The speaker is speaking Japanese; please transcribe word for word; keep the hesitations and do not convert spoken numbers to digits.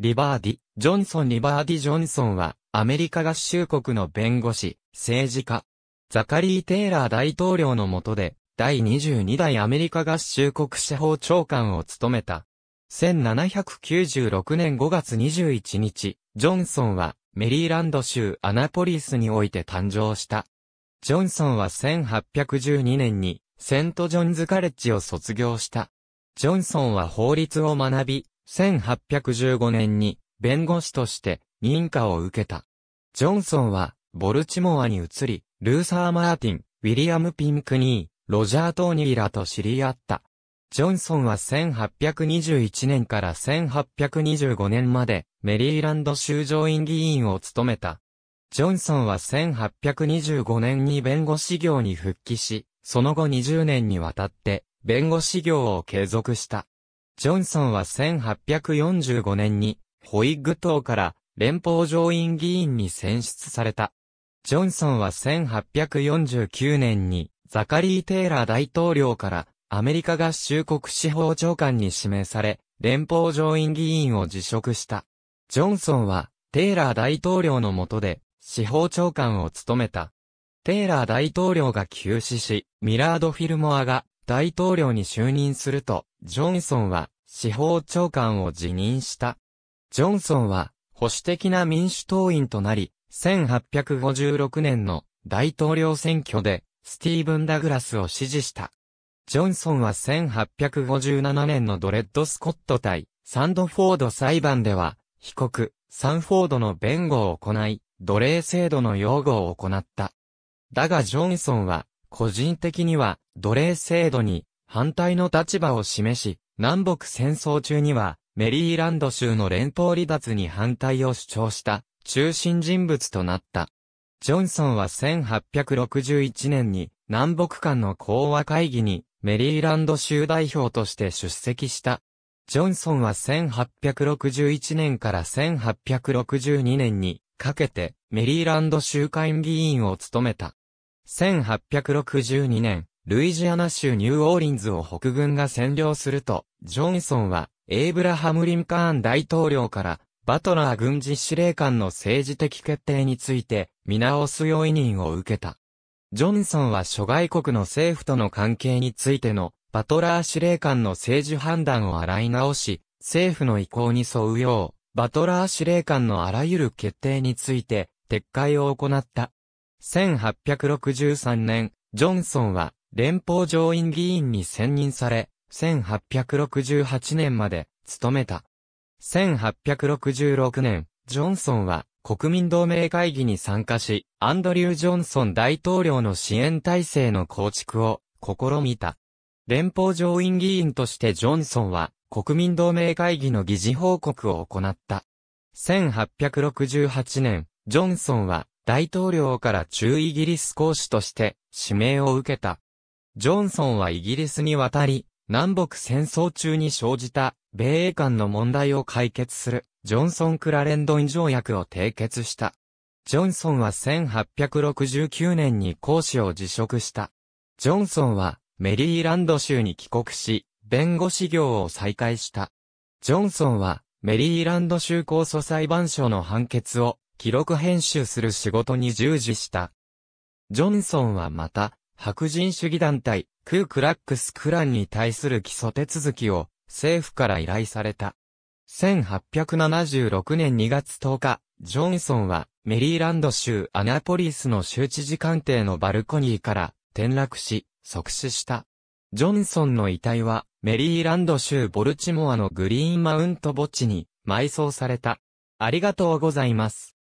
リバーディ・ジョンソンリバーディ・ジョンソンは、アメリカ合衆国の弁護士、政治家。ザカリー・テイラー大統領の下で、第にじゅうに代アメリカ合衆国司法長官を務めた。せんななひゃくきゅうじゅうろくねんごがつにじゅういちにち、ジョンソンは、メリーランド州アナポリスにおいて誕生した。ジョンソンはせんはっぴゃくじゅうにねんに、セントジョンズカレッジを卒業した。ジョンソンは法律を学び、せんはっぴゃくじゅうごねんに、弁護士として、認可を受けた。ジョンソンは、ボルチモアに移り、ルーサー・マーティン、ウィリアム・ピンクニー、ロジャー・トーニーらと知り合った。ジョンソンはせんはっぴゃくにじゅういちねんからせんはっぴゃくにじゅうごねんまで、メリーランド州上院議員を務めた。ジョンソンはせんはっぴゃくにじゅうごねんに弁護士業に復帰し、その後にじゅうねんにわたって、弁護士業を継続した。ジョンソンはせんはっぴゃくよんじゅうごねんに、ホイッグ党から連邦上院議員に選出された。ジョンソンはせんはっぴゃくよんじゅうきゅうねんに、ザカリー・テイラー大統領からアメリカ合衆国司法長官に指名され、連邦上院議員を辞職した。ジョンソンは、テイラー大統領の下で、司法長官を務めた。テイラー大統領が急死し、ミラード・フィルモアが大統領に就任すると、ジョンソンは司法長官を辞任した。ジョンソンは保守的な民主党員となり、せんはっぴゃくごじゅうろくねんの大統領選挙でスティーブン・ダグラスを支持した。ジョンソンはせんはっぴゃくごじゅうななねんのドレッド・スコット対サンドフォード裁判では、被告、サンフォードの弁護を行い、奴隷制度の擁護を行った。だがジョンソンは、個人的には奴隷制度に反対の立場を示し、南北戦争中にはメリーランド州の連邦離脱に反対を主張した中心人物となった。ジョンソンはせんはっぴゃくろくじゅういちねんに南北間の講和会議にメリーランド州代表として出席した。ジョンソンはせんはっぴゃくろくじゅういちねんからせんはっぴゃくろくじゅうにねんにかけてメリーランド州下院議員を務めた。せんはっぴゃくろくじゅうにねん、ルイジアナ州ニューオーリンズを北軍が占領すると、ジョンソンは、エイブラハム・リンカーン大統領から、バトラー軍事司令官の政治的決定について、見直すよう委任を受けた。ジョンソンは諸外国の政府との関係についての、バトラー司令官の政治判断を洗い直し、政府の意向に沿うよう、バトラー司令官のあらゆる決定について、撤回を行った。せんはっぴゃくろくじゅうさんねん、ジョンソンは連邦上院議員に選任され、せんはっぴゃくろくじゅうはちねんまで務めた。せんはっぴゃくろくじゅうろくねん、ジョンソンは国民同盟会議に参加し、アンドリュー・ジョンソン大統領の支援体制の構築を試みた。連邦上院議員としてジョンソンは国民同盟会議の議事報告を行った。せんはっぴゃくろくじゅうはちねん、ジョンソンは大統領から駐イギリス公使として指名を受けた。ジョンソンはイギリスに渡り、南北戦争中に生じた米英間の問題を解決するジョンソン・クラレンドン条約を締結した。ジョンソンはせんはっぴゃくろくじゅうきゅうねんに公使を辞職した。ジョンソンはメリーランド州に帰国し、弁護士業を再開した。ジョンソンはメリーランド州控訴裁判所の判決を記録編集する仕事に従事した。ジョンソンはまた、白人主義団体、クークラックスクランに対する起訴手続きを政府から依頼された。せんはっぴゃくななじゅうろくねんにがつとおか、ジョンソンはメリーランド州アナポリスの州知事官邸のバルコニーから転落し、即死した。ジョンソンの遺体はメリーランド州ボルチモアのグリーンマウント墓地に埋葬された。ありがとうございます。